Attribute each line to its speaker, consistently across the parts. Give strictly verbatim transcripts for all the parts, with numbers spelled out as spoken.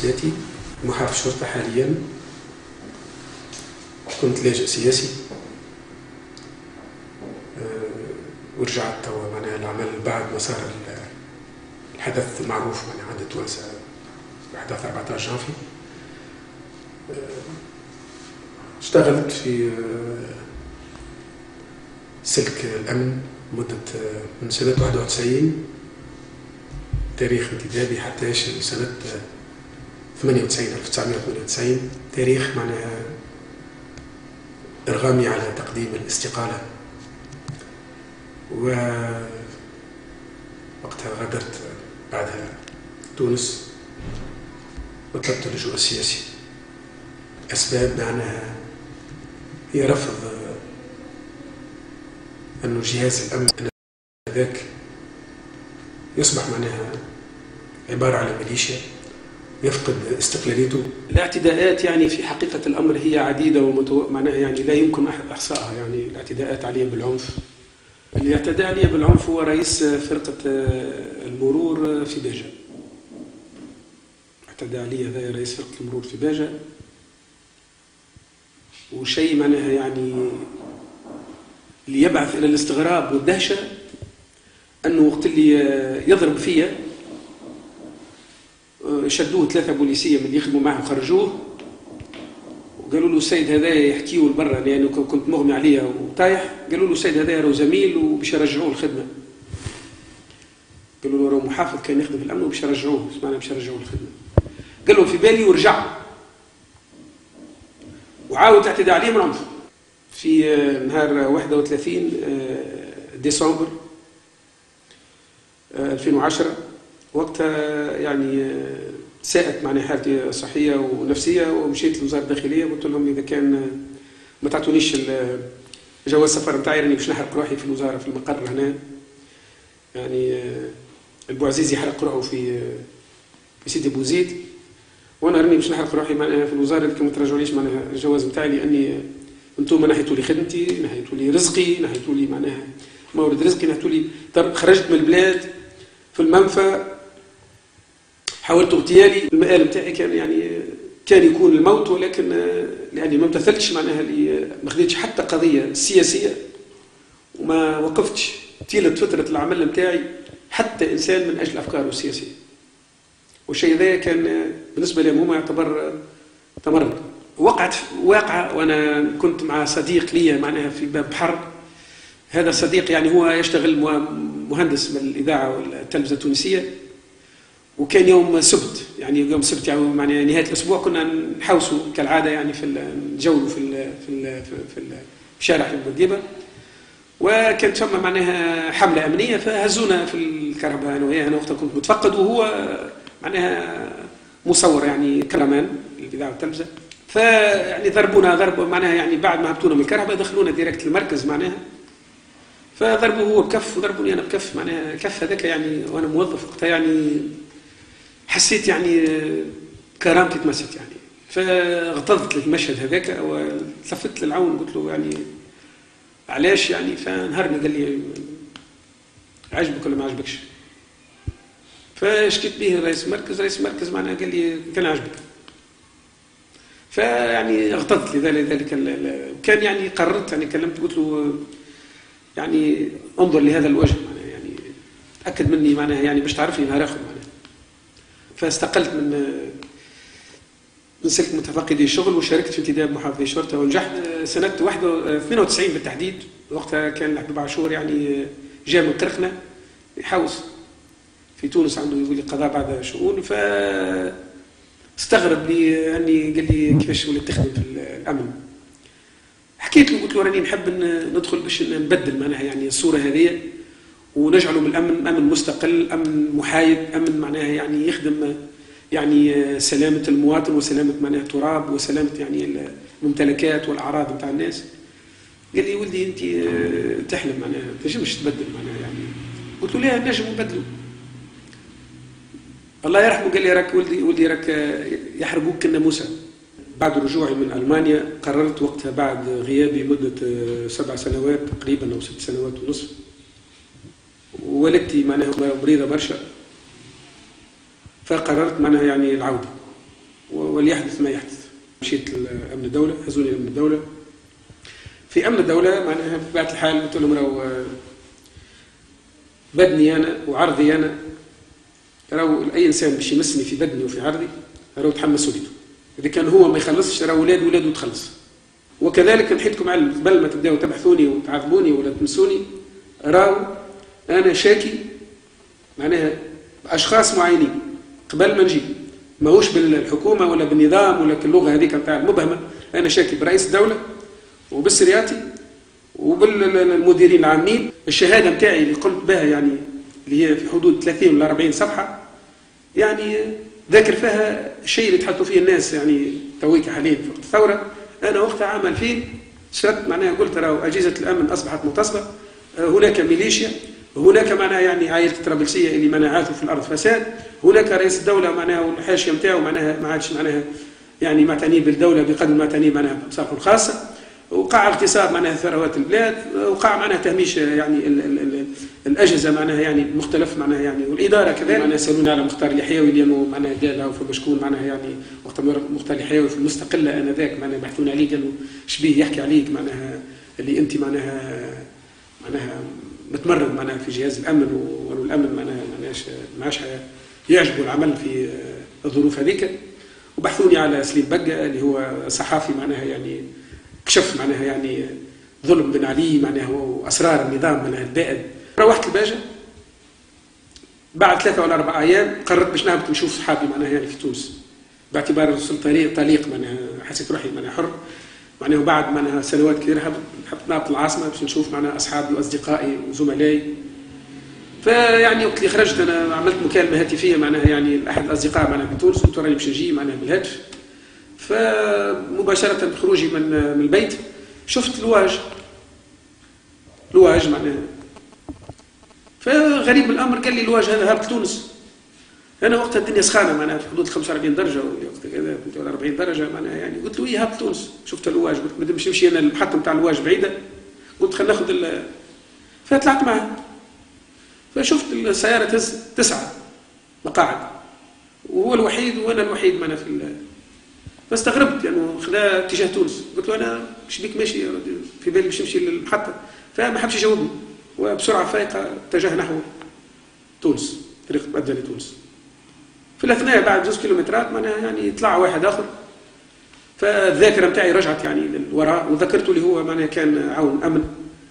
Speaker 1: جنسيتي، محافظ شرطة حاليا، كنت لاجئ سياسي ورجعت توا معناها العمل بعد ما صار الحدث المعروف معناها عند التوانسة بأحداث أربعة عشر جانفي. اشتغلت في سلك الأمن مدة من سنة واحد وتسعين تاريخ انتدابي حتى سنة ثمانية وتسعين ألف وتسعمائة وثمانية وتسعين تاريخ معناها إرغامي على تقديم الاستقالة. و وقتها غادرت بعدها تونس وطلبت اللجوء السياسي. أسباب معناها هي رفض أنه جهاز الأمن ذاك يصبح معناها عبارة على ميليشيا يفقد استقلاليته.
Speaker 2: الاعتداءات يعني في حقيقة الأمر هي عديدة ومتو... معناها يعني لا يمكن إحصائها. يعني الاعتداءات علي بالعنف، اللي اعتدى علي بالعنف هو رئيس فرقة المرور في باجة. اعتدى علي هذا رئيس فرقة المرور في باجة، وشيء معناها يعني اللي يبعث إلى الاستغراب والدهشة أنه وقت اللي يضرب فيا شدوه ثلاثة بوليسية من اللي يخدموا معه وخرجوه، وقالوا له السيد هذا يحكيه لبرا لأنه يعني كنت مغمي عليه وطايح. قالوا له السيد هذا راهو زميل وباش يرجعوه الخدمة. قالوا له راهو محافظ كان يخدم في الأمن وباش يرجعوه، اسمعنا باش يرجعوه الخدمة. قال له في بالي ورجع، وعاود اعتدى عليه من عنف. في نهار واحد وثلاثين ديسمبر ألفين وعشرة وقتها يعني ساءت معني حالتي صحية ونفسية، ومشيت لوزارة الداخلية وقلت لهم إذا كان ما تعطونيش جواز السفر نتاعي راني باش نحرق روحي في الوزارة في المقر هنا. يعني البوعزيزي حرق روحه في في سيدي بوزيد، وانا راني باش نحرق روحي معناها في الوزارة لكن ما ترجعوليش معناها الجواز نتاعي، لاني انتم نحيتوا لي خدمتي، نحيتوا لي رزقي، نحيتوا لي معناها مورد رزقي، نحيتوا لي خرجت من البلاد في المنفى، حاولت اغتيالي. المآل نتاعي كان يعني كان يكون الموت، ولكن لاني ما امتثلتش معناها اللي ما خديتش حتى قضيه سياسيه وما وقفتش طيله فتره العمل نتاعي حتى انسان من اجل افكاره السياسيه. والشيء ذا كان بالنسبه لهم هما يعتبر تمرد. وقعت واقعه وانا كنت مع صديق لي معناها في باب بحر. هذا الصديق يعني هو يشتغل مهندس بالاذاعه والتلفزه التونسيه، وكان يوم سبت يعني يوم سبت يعني معناها نهايه الاسبوع كنا نحوسوا كالعاده يعني في نجولوا في ال في ال في الشارع بورقيبه، وكانت ثم معناها حمله امنيه فهزونا في الكهرباء انا وياه. انا وقتها كنت متفقد وهو معناها مصور يعني كرمان الاذاعه والتلفزه، فيعني ضربونا ضربوا معناها يعني بعد ما هبطونا من الكهرباء دخلونا ديريكت المركز معناها، فضربوا هو بكف وضربوني انا بكف. معناها كف هذاك يعني وانا موظف وقتها يعني حسيت يعني كرامتي تمست يعني، فاغتظت للمشهد هذاك وتلفت للعون قلت له يعني علاش يعني، فنهرني قال لي عجبك ولا ما عجبكش؟ فشكيت به رئيس المركز، رئيس المركز معناها قال لي كان عجبك. فيعني اغتظت لذلك كان يعني قررت يعني كلمت قلت له يعني انظر لهذا الوجه معناها يعني تاكد مني معناها يعني باش تعرفني نهار اخر معناها. فاستقلت من من سلك متفقدي الشغل وشاركت في انتداب محافظي الشرطه ونجحت سنه اثنين وتسعين بالتحديد. وقتها كان الحبيب عاشور يعني جاء من قرقنه يحوس في تونس عنده يقول لي قضاء بعد شؤون، ف استغرب لي اني قال لي كيفاش وليت تخدم في الامن. حكيت له قلت له راني نحب ندخل باش نبدل معناها يعني الصوره هذه ونجعله من الامن امن مستقل، امن محايد، امن معناها يعني يخدم يعني سلامه المواطن وسلامه معناها التراب وسلامه يعني الممتلكات والاعراض نتاع الناس. قال لي ولدي انت تحلم معناها ما تنجمش تبدل معناها يعني. قلت له لا نجم نبدلوا. الله يرحمه قال لي راك ولدي ولدي راك يحرقوك كالناموسه. بعد رجوعي من المانيا قررت وقتها بعد غيابي مده سبع سنوات تقريبا او ست سنوات ونصف، والدتي معناها مريضه برشا، فقررت معناها يعني العوده وليحدث ما يحدث. مشيت لأمن الدولة، هزوني لأمن الدولة. في أمن الدولة معناها بطبيعة الحال قلت لهم راهو بدني أنا وعرضي أنا، راهو أي إنسان باش يمسني في بدني وفي عرضي راهو تحمل مسؤوليته. إذا كان هو ما يخلصش راهو ولاد ولاده تخلص. وكذلك نحيتكم علم قبل ما تبداو تبحثوني وتعذبوني ولا تمسوني، راهو أنا شاكي معناها بأشخاص معينين قبل ما نجي، ماهوش بالحكومة ولا بالنظام ولا باللغة هذيك نتاع المبهمة. أنا شاكي برئيس الدولة وبالسرياتي وبالمديرين العامين. الشهادة نتاعي اللي قمت بها يعني اللي هي في حدود ثلاثين ولا أربعين صفحة، يعني ذاكر فيها الشيء اللي تحطوا فيه الناس يعني تويك حاليا في وقت الثورة. أنا وقتها عام ألفين شرت معناها قلت راهو أجهزة الأمن أصبحت متصلة، هناك ميليشيا، هناك معناها يعني عائلة طرابلسية اللي منعته في الأرض فساد، هناك رئيس الدولة معناها والحاشية نتاعو معناها ما عادش معناها يعني معتني بالدولة بقدر ما معتني معناها بمصالحه الخاصة، وقع اغتصاب معناها ثروات البلاد، وقع معناها تهميش يعني ال ال ال الأجهزة معناها يعني مختلف معناها يعني والإدارة كذلك. معناها سألوني على مختار اليحيوي لأنه معناها قال له في بشكون معناها يعني وقت مختار اليحيوي في المستقلة آنذاك معناها بحثون عليه قالوا شبيه يحكي عليك معناها اللي أنت معناها معناها متمرد معناها في جهاز الأمن، والأمن معناها معناش معاش يعجبوا العمل في الظروف هذيك. وبحثوني على سليم بقى اللي هو صحافي معناها يعني كشف معناها يعني ظلم بن علي معناها وأسرار النظام معناها البائد. روحت الباجة بعد ثلاثة ولا أربع أيام قررت باش نهبط نشوف صحابي معناها يعني في تونس، باعتبار وصلت طريق طليق معناها حسيت روحي معناها حر معناها. وبعد معناها سنوات كثيرة حبت نهبط العاصمة باش نشوف معناها أصحابي وأصدقائي وزملائي. فيعني وقت اللي خرجت أنا عملت مكالمة هاتفية معناها يعني لأحد الأصدقاء معناها في تونس، قلت راني باش نجي معناها بالهاتف. فمباشرة بخروجي من من البيت شفت لواج لواج معناها. فغريب الأمر قال لي الواج هذا هابط تونس. أنا وقتها الدنيا سخانة معناها في حدود خمسة وأربعين درجة وقت كذا ولا أربعين درجة معناها يعني. قلت له إيه هابط تونس؟ شفت الواج قلت ما نمشي نمشي أنا المحطة نتاع الواج بعيدة، قلت خلينا ناخذ ال... فطلعت معه. فشفت السيارة تهز تسعة مقاعد وهو الوحيد وأنا الوحيد معنا في ال... فاستغربت لأنه يعني خذا اتجاه تونس. قلت له أنا مش بيك ماشي في بالي باش نمشي للمحطة، فما حبش يجاوبني وبسرعة فائقة اتجه نحو تونس، طريق مؤدى لتونس. في الأثناء بعد جزء كيلومترات معناها يعني طلع واحد آخر، فالذاكرة نتاعي رجعت يعني للوراء وذكرته اللي هو معناها كان عون أمن،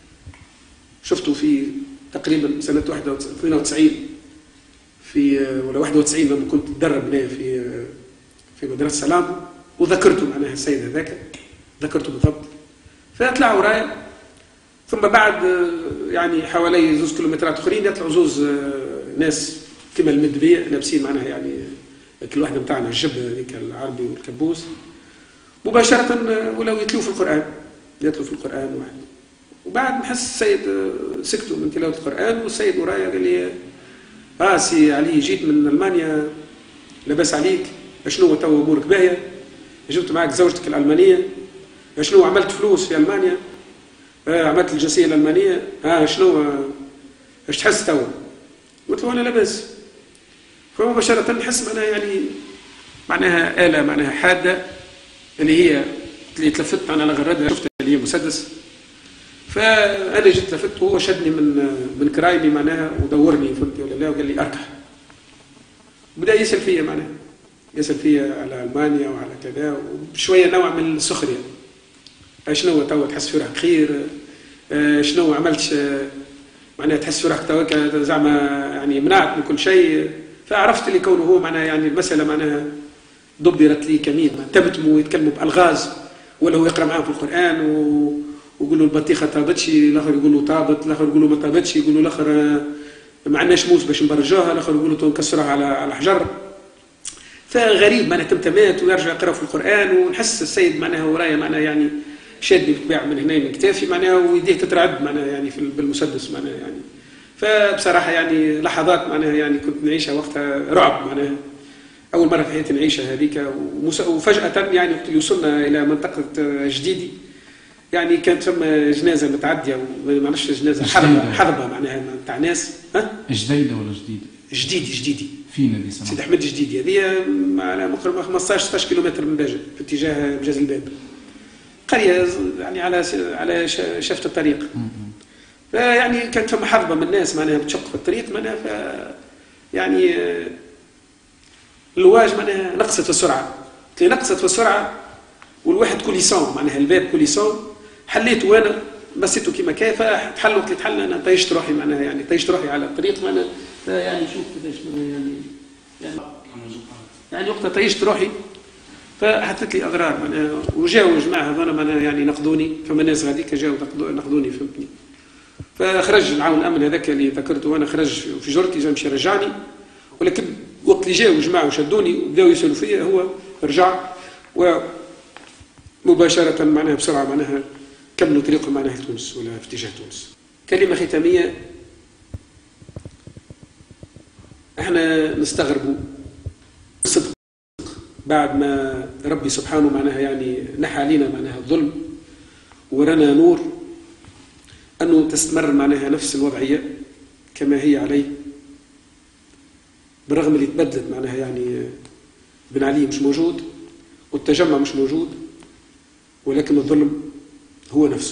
Speaker 2: شفته في تقريبا سنة اثنين وتسعين في ولا واحد وتسعين لما كنت أتدرب هنا في في مدرسة سلام، وذكرته معناها السيد هذاك ذكرته بالضبط. فطلع ورايا، ثم بعد يعني حوالي زوز كيلومترات أخرين يطلعوا زوز ناس كما المدبية لابسين معناها يعني كل واحدة بتاعنا الجبة هذيك العربي والكبوس، مباشرة ولو يتلوا في القرآن يتلوا في القرآن واحد. وبعد نحس السيد سكتوا من تلاوة القرآن، والسيد ورايا قال لي اه سي علي جيت من ألمانيا لاباس عليك، شنو تو امورك باهيه؟ جبت معك زوجتك الألمانية؟ شنو عملت فلوس في ألمانيا؟ آه عملت الجنسية الألمانية؟ اه شنو ايش تحس تو؟ قلت له انا لاباس. فمباشرة نحس معناها يعني معناها آلة معناها حادة اللي هي اللي تلفت انا لغردها، شفتها اللي هي مسدس. فانا جيت لفت وهو شدني من من كرايبي معناها ودورني فهمتي ولا لا، وقال لي اركح. بدا يسال فيا معناها يسال فيا على المانيا وعلى كذا، وبشويه نوع من السخريه. شنو تو تحس في روحك خير؟ شنو عملت معناها تحس في روحك تو زعما يعني منعت من كل شيء؟ فعرفت اللي كونه هو معناها يعني المساله معناها دبرت لي كمين، تبتموا يتكلموا بالغاز ولا هو يقرا معاهم في القران و ويقولوا البطيخه طابتش، الاخر يقولوا طابت، الاخر يقولوا ما طابتش، يقولوا الاخر ما عندناش موس باش نبرجوها، الاخر يقولوا نكسرها على على حجر. فغريب معناها تمتمات ويرجع يقرا في القران، ونحس السيد معناها ورايا معناها يعني شادني بالطباع من هنا من كتافي معناها ويديه تترعد معناها يعني في بالمسدس معناها يعني. فبصراحه يعني لحظات معناها يعني كنت نعيشها وقتها رعب معناها، اول مره في حياتي نعيشها هذيك. وفجاه يعني وقت اللي وصلنا الى منطقه جديدي يعني كانت ثم جنازه متعديه وما نعرفش جنازه حضبه حضبه معناها تاع ناس. ها
Speaker 3: جديده ولا جديده؟
Speaker 2: جديدي جديدي
Speaker 3: فين هذه سماحة؟
Speaker 2: سيدي أحمد الجديدي، هذه على مقرب خمسطاش ستطاش كيلومتر من باجة في اتجاه بجاز الباب. قرية يعني على على شافة الطريق. فيعني كانت فما حربة من الناس معناها بتشق في الطريق معناها ف يعني اللواج معناها نقصت في السرعة. اللي نقصت في السرعة والواحد كوليسون معناها الباب كوليسون، حليته وانا مسيته كيما كان فتحل وقت اللي تحل انا طيشت روحي معناها يعني طيشت روحي على الطريق معناها يعني شوف كيفاش يعني يعني يعني وقتها طيشت روحي فحطت لي اضرار معناها وجاوا الجماعه هذونا معناها يعني نقدوني، فما ناس غاديك جاوا نقدوني فهمتني. فخرج العون الامن هذاك اللي ذكرته وانا خرج في جرتي جا مشي رجعني، ولكن وقت اللي جاوا الجماعه وشدوني وبداوا يسالوا فيا هو رجع ومباشره معناها بسرعه معناها كملوا طريقهم معناها لتونس ولا في اتجاه تونس. كلمه ختاميه، احنا نستغربوا الصدق بعد ما ربي سبحانه معناها يعني نحى علينا معناها الظلم ورانا نور انه تستمر معناها نفس الوضعيه كما هي عليه، بالرغم اللي تبدلت معناها يعني بن علي مش موجود والتجمع مش موجود، ولكن الظلم هو نفسه.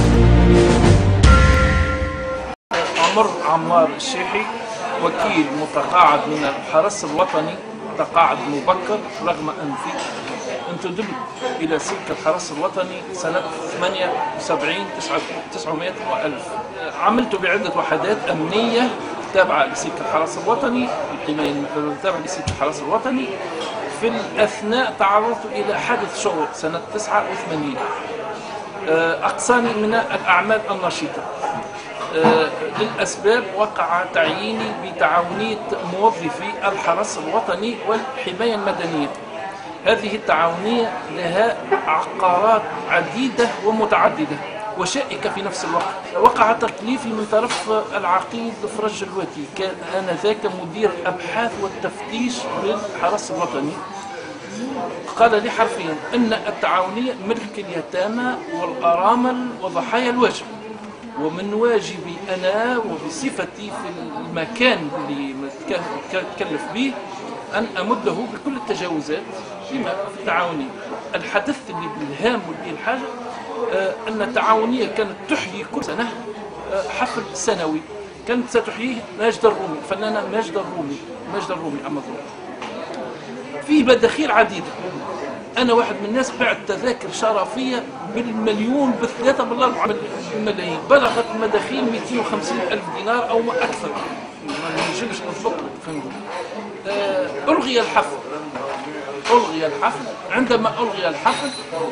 Speaker 4: عمر عمار الشيحي، وكيل متقاعد من الحرس الوطني، تقاعد مبكر رغم أنفي انتدب إلى سلك الحرس الوطني سنة ثمانية وسبعين تسعمائة وألف. عملت بعدة وحدات أمنية تابعة لسلك الحرس الوطني، الحماية تابعة لسلك الحرس الوطني. في الأثناء تعرضت إلى حادث شغل سنة تسعة وثمانين أقصاني من الأعمال النشيطة. للأسباب وقع تعييني بتعاونية موظفي الحرس الوطني والحماية المدنية. هذه التعاونية لها عقارات عديدة ومتعددة وشائكة في نفس الوقت. وقع تكليفي من طرف العقيد فرج الواتي، كان آنذاك مدير الأبحاث والتفتيش بالحرس الوطني. قال لي حرفيا أن التعاونية ملك اليتامى والأرامل وضحايا الواجب، ومن واجبي أنا وبصفتي في المكان اللي متكلف به أن أمده بكل التجاوزات فيما في التعاونية. الحدث اللي بالهام واللي الحاجة أن التعاونية كانت تحيي كل سنة حفل سنوي كانت ستحييه ماجد الرومي، الفنانة ماجد الرومي ماجد الرومي أمازون. فيه مداخيل عديدة. أنا واحد من الناس بعت تذاكر شرفية بالمليون بالثلاثة بالأربعة ملايين، بلغت المداخيل مئتين وخمسين ألف دينار أو ما أكثر، ما نجمش نطبق فهمتوا. ألغي الحفل ألغي الحفل عندما ألغي الحفل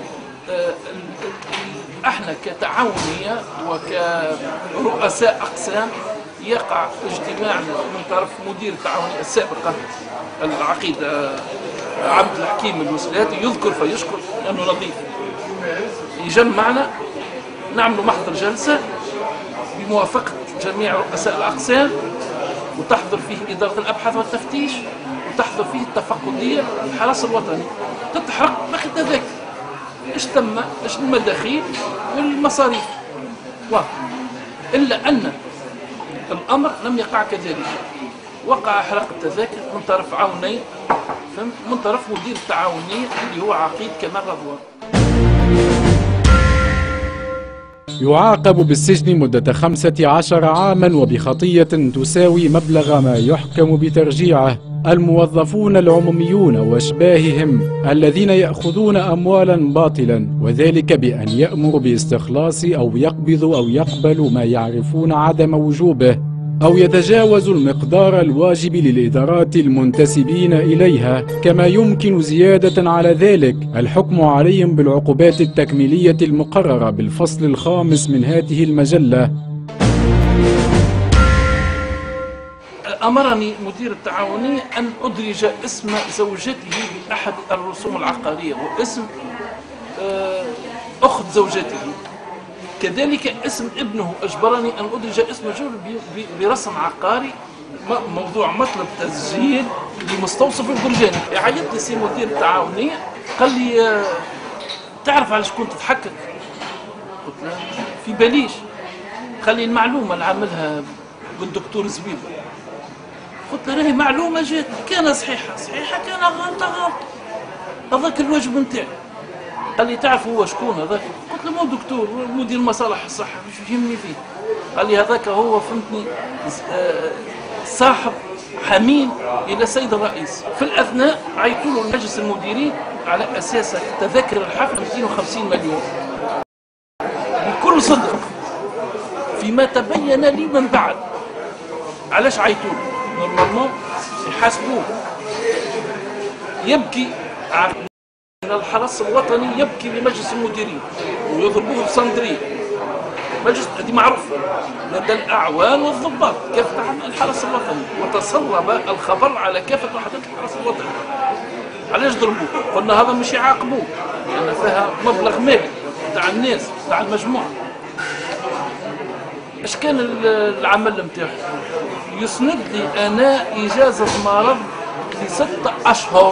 Speaker 4: احنا كتعاونية وكرؤساء أقسام يقع اجتماع من طرف مدير التعاونية السابقة العقيد عبد الحكيم الوسلاتي، يذكر فيشكر لأنه نظيف، يجمعنا نعمل محضر جلسة بموافقة جميع رؤساء الأقسام، وتحضر فيه إدارة الأبحاث والتفتيش، وتحضر فيه التفقدية الحرس الوطني، تتحرق باقي التذاكر ايش تم ايش المداخيل والمصاريف واضح. إلا أن الأمر لم يقع كذلك، وقع حرق التذاكر من طرف عونين من طرف مدير التعاونية اللي هو عقيد كمال رضوان.
Speaker 5: يعاقب بالسجن مدة خمسة عشر عاما وبخطية تساوي مبلغ ما يحكم بترجيعه الموظفون العموميون واشباههم الذين يأخذون أموالا باطلا، وذلك بأن يأمر باستخلاص أو يقبض أو يقبل ما يعرفون عدم وجوبه، أو يتجاوز المقدار الواجب للإدارات المنتسبين إليها، كما يمكن زيادة على ذلك الحكم عليهم بالعقوبات التكميلية المقررة بالفصل الخامس من هذه المجلة.
Speaker 4: أمرني مدير التعاونية أن أدرج اسم زوجته بأحد الرسوم العقارية واسم أخت زوجته، كذلك اسم ابنه. أجبرني أن أدرج اسم جول برسم عقاري، موضوع مطلب تسجيل لمستوصف البرجاني. عيط لي سي مدير التعاونية قال لي تعرف على شكون تتحكك؟ قلت له في باليش. قال لي المعلومة اللي عملها بالدكتور زبيب. قلت له راهي معلومه جات كان صحيحه صحيحه كان غلطه غلطه هذاك الواجب نتاعي. قال لي تعرف هو شكون هذاك؟ قلت له مو دكتور مدير مصالح الصحه مش يهمني فيه. قال لي هذاك هو فهمتني صاحب حميم الى السيد الرئيس. في الاثناء عيطوا له مجلس المديرين على اساس تذاكر الحفل مئتين وخمسين مليون بكل صدق فيما تبين لي من بعد. علاش عيطوا له؟ نورمالمون يحاسبوه يبكي على الحرس الوطني يبكي لمجلس المديرين ويضربوه بصندريه. مجلس هذه معروفه لدى الاعوان والضباط كافه الحرس الوطني وتسرب الخبر على كافه وحدات الحرس الوطني. علاش ضربوه؟ قلنا هذا مش يعاقبوه لان فيها مبلغ مالي تاع الناس تاع المجموعه. اش كان العمل نتاعو؟ يسند لي انا اجازه مرض لستة اشهر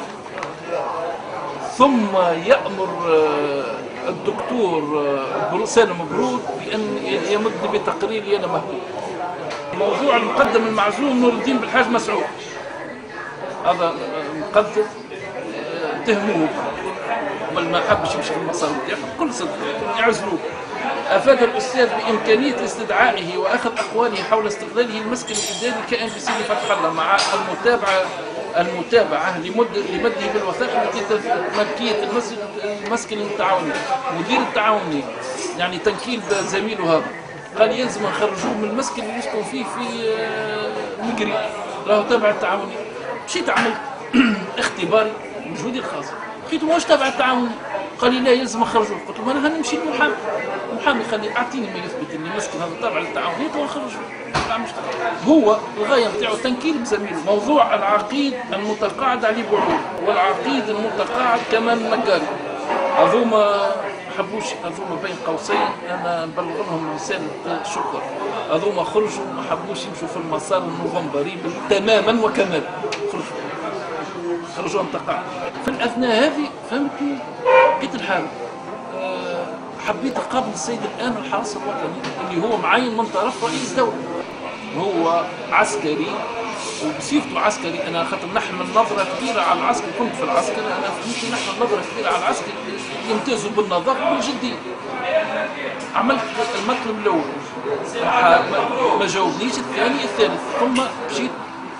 Speaker 4: ثم يامر الدكتور سالم برود بان يمد بتقريري انا مهبوط. موضوع المقدم المعزوم نور الدين بالحاج مسعود هذا مقدم تهموه بل ما حبش يمشي في المسار نتاعو بكل صدق يعزلوه. افاد الاستاذ بامكانيه استدعائه واخذ اقواله حول استغلاله المسكن الاداري كان في سيدي فتح الله مع المتابعه المتابعه لمد لمده بالوثائق التي تمكية المسكن التعاوني. مدير التعاوني يعني تنكيل زميله هذا قال يلزم نخرجوه من المسكن اللي يسكن فيه في مقري راهو تابع التعاوني. مشيت عملت اختباري مجهودي الخاص لقيته ماهوش تابع التعاوني. قال لي لا يلزم نخرجوه. قلت له انا نمشي للمحامي. المحامي قال لي اعطيني ما يثبت اني مسكن هذا تابع للتعاونيات ونخرجوه. هو الغايه نتاعو تنكيل بزميله. موضوع العقيد المتقاعد علي بعود والعقيد المتقاعد كمان مقاري هذوما حبوش هذوما بين قوسين انا نبلغ لهم رساله شكر. هذوما خرجوا ما حبوش يمشوا في المسار النوفمبري تماما وكمال. خرجوا خرجوا انتقاع. في الاثناء هذه فهمتني لقيت الحال أه حبيت اقابل السيد الان الحرس الوطني اللي هو معين من طرف رئيس دوله. هو عسكري وبصيفته عسكري. انا خاطر نحمل نظره كبيره على العسكر كنت في العسكر انا فهمت نحمل نظره كبيره على العسكر يمتازوا بالنظافه والجديه. عملت المطلب الاول ما جاوبنيش الثاني الثالث ثم مشيت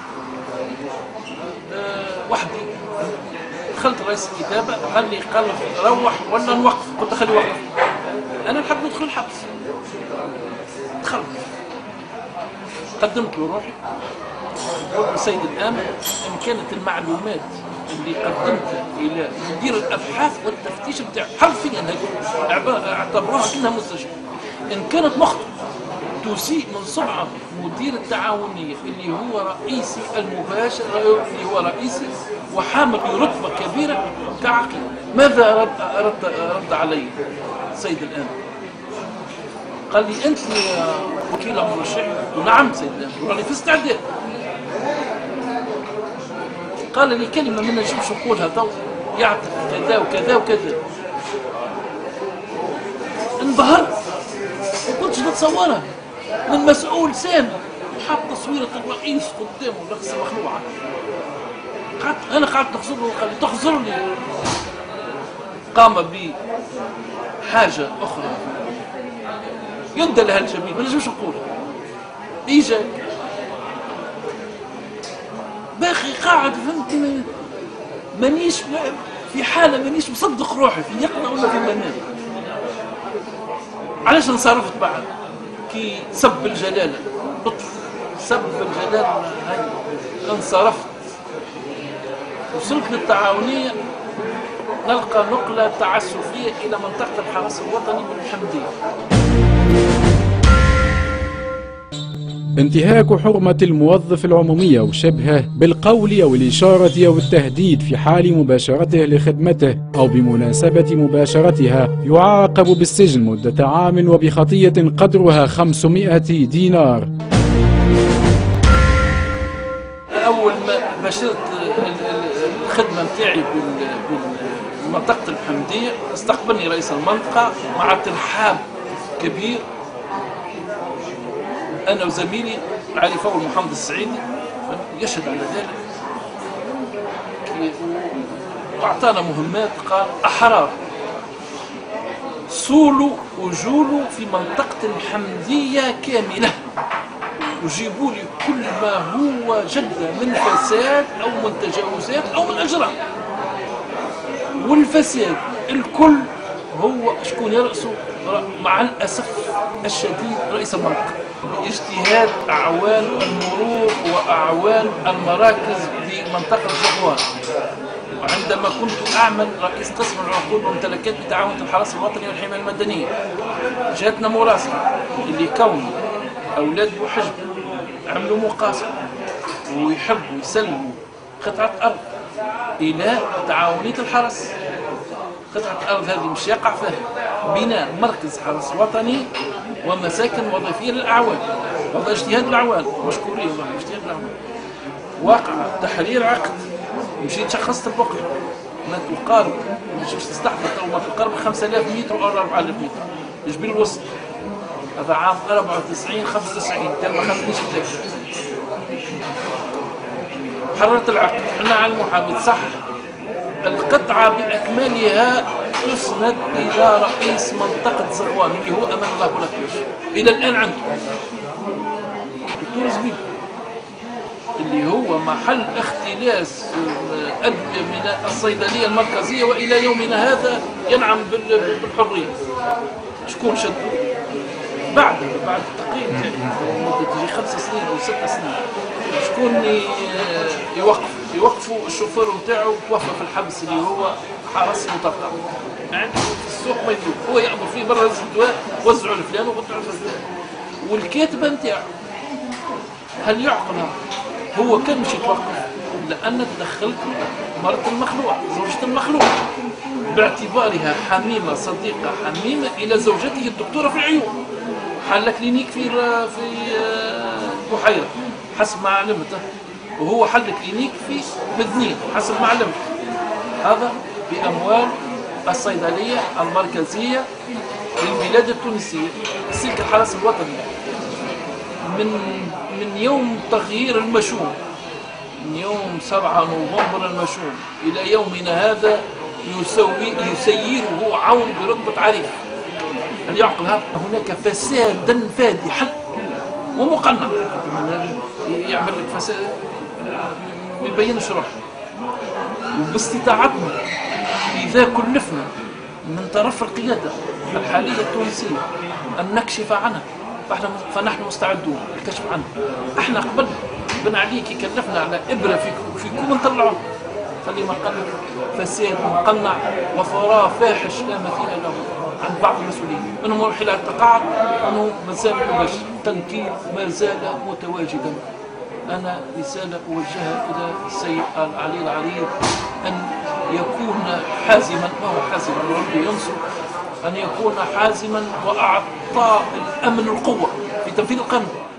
Speaker 4: أه وحدي دخلت رئيس الكتابه قال لي قال روح ولا نوقف. قلت خليه يوقف انا نحب ندخل الحبس. دخلت قدمت له روحي قلت السيد الامن ان كانت المعلومات اللي قدمتها الى مدير الابحاث والتفتيش بتاع حرفيا اعتبروها كلها مستشفى ان كانت مخطئه تسيء من سمعه مدير التعاونيه اللي هو رئيسي المباشر اللي هو رئيسي وحامل رتبه كبيره كعقيد. ماذا رد رد, رد علي السيد الامن؟ قال لي انت وكيل مرشح؟ قلت نعم سيد الامن. قال لي في استعداد. قال لي كلمه ما نجمش نقولها تو يعطي كذا وكذا وكذا. انبهرت ما كنتش نتصورها من مسؤول سامي وحط تصويره الرئيس قدامه رخصه مخلوعه. قعدت انا قعدت تخزر له قال لي تخزر لي. قام بحاجه اخرى يندى لها الجميل ما نجمش نقولها. اجا باقي قاعد فهمت مانيش في حاله مانيش مصدق روحي في يقظه ولا في منام. علاش انصرفت بعد كي سب الجلاله لطف سب الجلاله هاي انصرفت. وصلت للتعاونيه نلقى نقله تعسفيه الى منطقه الحرس الوطني بالحمديه.
Speaker 5: انتهاك حرمة الموظف العمومية وشبهه بالقول أو الإشارة أو التهديد في حال مباشرته لخدمته أو بمناسبة مباشرتها يعاقب بالسجن مدة عام وبخطية قدرها خمسمائة دينار.
Speaker 4: أول ما باشرت الخدمة نتاعي بمنطقة الحمدية استقبلني رئيس المنطقة مع ترحاب كبير أنا وزميلي علي فول محمد السعيدي يشهد على ذلك وأعطانا مهمات. قال أحرار صولوا وجولوا في منطقة الحمدية كاملة وجيبوا لي كل ما هو جد من فساد أو من تجاوزات أو من أجرام. والفساد الكل هو شكون يرأسه؟ مع الأسف الشديد رئيس المنطقة باجتهاد أعوان المرور وأعوان المراكز بمنطقة زغوان. وعندما كنت أعمل رئيس قسم العقود والممتلكات بتعاون الحرس الوطني والحماية المدنية، جاتنا مراسلة اللي كون أولاد بوحجب عملوا مقاصة ويحبوا يسلموا قطعة أرض إلى تعاونية الحرس. قطعة الأرض هذه مش يقع فيها بناء مركز حرس وطني ومساكن وظيفية للأعوان. هذا اجتهاد الأعوان، مشكورين والله اجتهاد الأعوان. وقع تحرير عقد، مشيت شخصت البقعة ما تقارب مش تستحضر ما تقارب خمسة آلاف متر أو أربعة آلاف متر جبيل الوسط. هذا عام أربعة وتسعين خمسة وتسعين كان ما خدنيش الدفع. حررت العقد، احنا على المحامي صح القطعة بأكملها تسند إلى رئيس منطقة زغوان اللي هو أمان الله لك إلى الآن عنده دكتور زبيب اللي هو محل اختلاس أدوية من الصيدلية المركزية وإلى يومنا هذا ينعم بالحرية. شكون شد بعد بعد التقييم مدة تجي خمس سنين أو ست سنين شكون يوقف يوقفوا الشوفير نتاعو توفى في الحبس اللي هو حرس مطرطر يعني في السوق ما يدور هو يأمر فيه برا الدواء وزعوا لفلان وقطعوا لفلان. والكاتبة نتاعو هل يعقلها؟ هو كان مش يتوقف لأن تدخلت مرة المخلوع زوجة المخلوع باعتبارها حميمة صديقة حميمة إلى زوجته الدكتورة في العيون. حل كلينيك في في بحيرة حسب ما علمته وهو حل كلينيك في بذنين حسب ما علمته. هذا بأموال الصيدلية المركزية للبلاد التونسية سلك الحرس الوطني. من من يوم تغيير المشوم من يوم سبعة نوفمبر المشوم إلى يومنا هذا يسوي يسيره عون برتبة عريف. هل يعقل هذا؟ هناك فسادا فادحا ومقنع يعمل لك فساد ما يبينش روحه. وباستطاعتنا إذا كلفنا من طرف القيادة الحالية التونسية أن نكشف عنها فنحن مستعدون للكشف عنها. احنا قبل بن عليك يكلفنا على إبرة في في كوب نطلعوه خلي ما قلنا فساد مقنع وفراغ فاحش لا مثيل له عند بعض المسؤولين منهم حيل التقاعد وانه مازال مباشر التنكيل ما زال متواجدا. انا رساله اوجهها الى السيد علي العريض ان يكون حازما ما هو حازما ربي ينصر ان يكون حازما واعطاء الامن القوه في تنفيذ القانون.